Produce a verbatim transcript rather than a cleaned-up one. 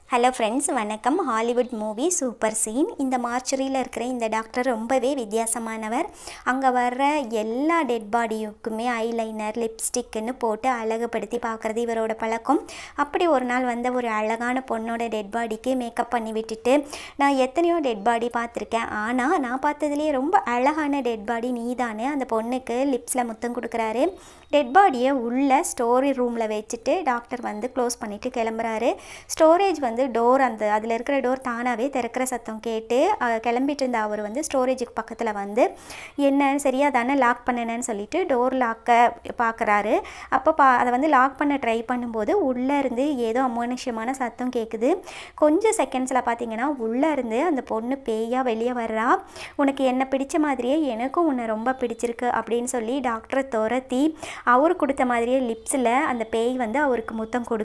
Hello friends, வணக்கம். Hollywood movie super scene. இந்த மார்ச்சரியில் இருக்கிற இந்த டாக்டர் ரொம்பவே வித்தியாசமானவர். அங்கே வர்ற எல்லா டெட் பாடியுக்குமே ஐலைனர், லிப்ஸ்டிக்குன்னு போட்டு அழகுபடுத்தி பார்க்குறது இவரோட பழக்கம். அப்படி ஒரு நாள் வந்த ஒரு அழகான பொண்ணோட டெட் பாடிக்கு மேக்கப் பண்ணி விட்டுட்டு, நான் எத்தனையோ டெட் பாடி பார்த்துருக்கேன், ஆனால் நான் பார்த்ததுலேயே ரொம்ப அழகான டெட் பாடி நீதானே, அந்த பொண்ணுக்கு லிப்ஸில் முத்தம் கொடுக்குறாரு. டெட் பாடியை உள்ள ஸ்டோரி ரூமில் வச்சுட்டு டாக்டர் வந்து க்ளோஸ் பண்ணிவிட்டு கிளம்புறாரு. ஸ்டோரேஜ் வந்து டோர் அந்த அதில் இருக்கிற டோர் தானாகவே திறக்கிற சத்தம் கேட்டு கிளம்பிட்டு இருந்த அவர் வந்து ஸ்டோரேஜுக்கு பக்கத்தில் வந்து என்னன்னு சரியாக தானே லாக் பண்ணணுன்னு சொல்லிட்டு டோர் லாக்கை பார்க்குறாரு. அப்போ பா அதை வந்து லாக் பண்ண ட்ரை பண்ணும்போது உள்ளே இருந்து ஏதோ அமானுஷ்யமான சத்தம் கேட்குது. கொஞ்சம் செகண்ட்ஸில் பார்த்தீங்கன்னா உள்ளே இருந்து அந்த பொண்ணு பேயாக வெளியே வர்றா. உனக்கு என்ன பிடிச்ச மாதிரியே எனக்கும் உன்னை ரொம்ப பிடிச்சிருக்கு அப்படின்னு சொல்லி டாக்டரை துரத்தி அவர் கொடுத்த மாதிரியே லிப்ஸில் அந்த பேய் வந்து அவருக்கு முத்தம் கொடு